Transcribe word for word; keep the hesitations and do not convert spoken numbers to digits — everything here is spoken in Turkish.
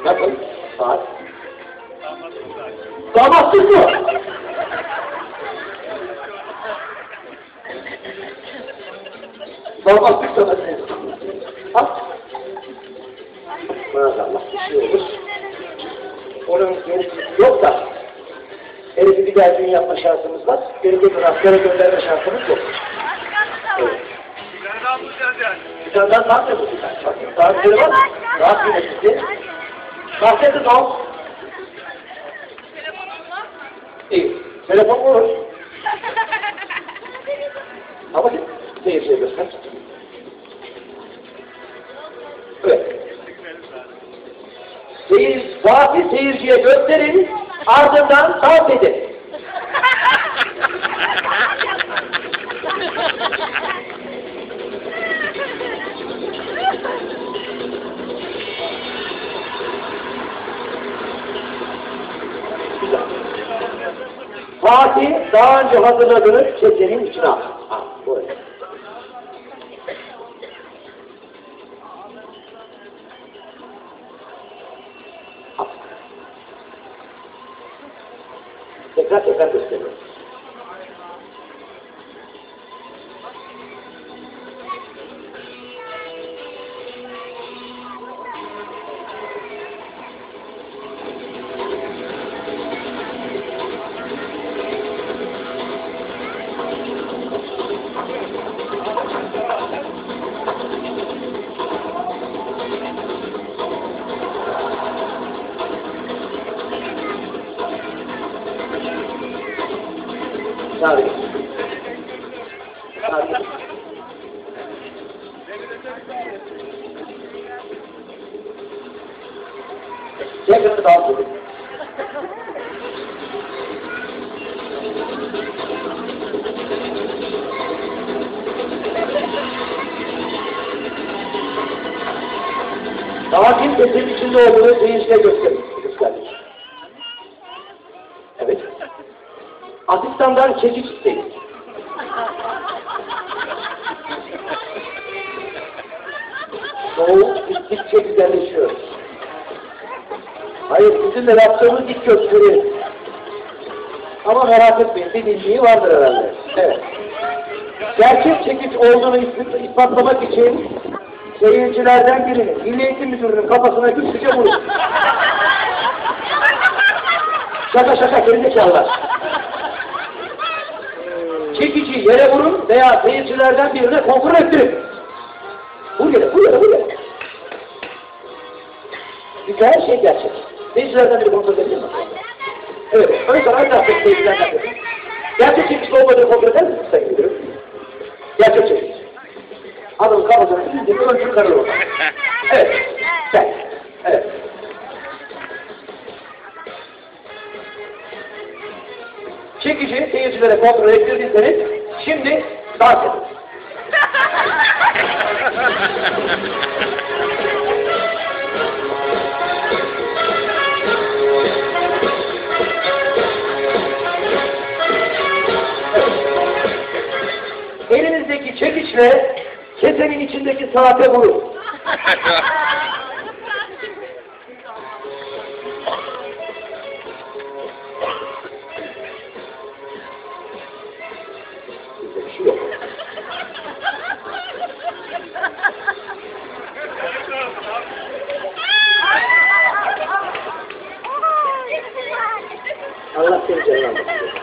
Nasıl? Saat? Damatsız mı? Damatsız da nasıl? Ha? Maazallah bir şey olur. Onun gerisi yok da herifi bir daha düğün yapma şansımız var. Beni de askere gönderme şansımız yok. Evet. Bir tane daha sahte bu bir tane. Bakın saatleri var mı? Rahat yönetici. Sahte de tamam. İyi. Telefon olur. Ama seyirciye göster. Evet. Seyir, saati seyirciye gösterin, ardından dans edin. Fatih daha önce hazırladığınız kesenin içine al. Ha, buraya. Al. Tekrar tekrar gösteriyoruz. Tabii. Tabii. Tekrar dans edin. Saatin sesin içinde olduğunu seyirciye gösterin. Evet. Asistandan çekiç isteyin. Soğuk gittikçe güzelleşiyor. Hayır, bizim de yaptığımız ilk gösteri. Ama merak etmeyin, bir bildiği vardır herhalde. Evet. Gerçek çekiç olduğunu ispatlamak için seyircilerden birinin, Milli Eğitim Müdürü'nün kafasına güçlüce vurun. Şaka şaka, gerizekalılar. Çekici yere vurun veya seyircilerden birine kontrol ettirin. Bu yere, bu yere, bu yere. Çünkü her şey gerçek. Seyircilerden biri kontrol edebilir mi? Evet, ön tarafı da seyircilerden biri. Gerçek çekici olmadığını kontrol eder misiniz Sayın Müdürüm? Gerçek çekici. Adamın kafasına iyice bir öncü karır orada. Evet, sen. Evet. Çekici seyircilere kontrol ettirdiyseniz şimdi dans edin. Elinizdeki çekiçle kesenin içindeki saate vurun. Bir şey yok. Allah seni canlandırsın.